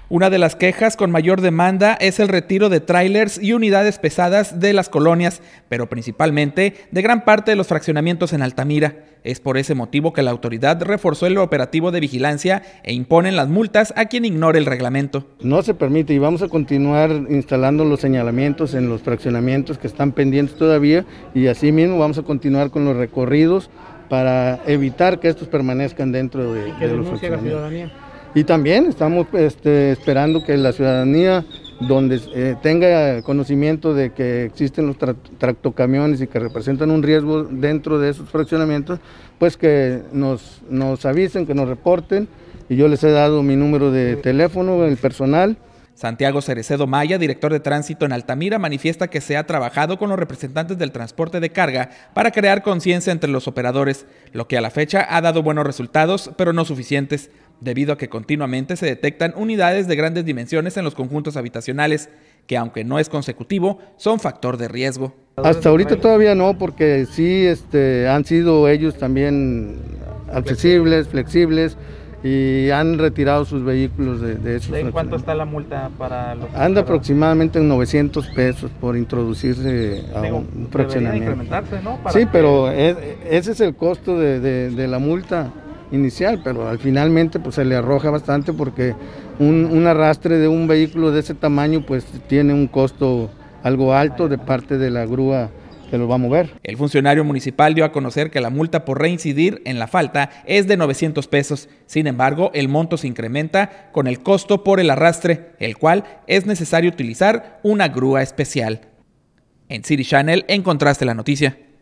Una de las quejas con mayor demanda es el retiro de tráilers y unidades pesadas de las colonias, pero principalmente de gran parte de los fraccionamientos en Altamira. Es por ese motivo que la autoridad reforzó el operativo de vigilancia e imponen las multas a quien ignore el reglamento. No se permite y vamos a continuar instalando los señalamientos en los fraccionamientos que están pendientes todavía, y asimismo vamos a continuar con los recorridos para evitar que estos permanezcan dentro de los fraccionamientos. Y también estamos esperando que la ciudadanía, donde tenga conocimiento de que existen los tractocamiones y que representan un riesgo dentro de esos fraccionamientos, pues que nos avisen, que nos reporten, y yo les he dado mi número de teléfono, el personal. Santiago Cerecedo Maya, director de tránsito en Altamira, manifiesta que se ha trabajado con los representantes del transporte de carga para crear conciencia entre los operadores, lo que a la fecha ha dado buenos resultados, pero no suficientes, debido a que continuamente se detectan unidades de grandes dimensiones en los conjuntos habitacionales, que aunque no es consecutivo, son factor de riesgo. Hasta ahorita todavía no, porque sí han sido ellos también accesibles, flexibles, y han retirado sus vehículos de esos. ¿En cuánto está la multa para los? Anda aproximadamente en 900 pesos por introducirse a un fraccionamiento. ¿No? Sí, pero ese es el costo de la multa inicial, pero al finalmente pues se le arroja bastante, porque un arrastre de un vehículo de ese tamaño pues tiene un costo algo alto de parte de la grúa que lo va a mover. El funcionario municipal dio a conocer que la multa por reincidir en la falta es de 900 pesos. Sin embargo, el monto se incrementa con el costo por el arrastre, el cual es necesario utilizar una grúa especial. En City Channel encontraste la noticia.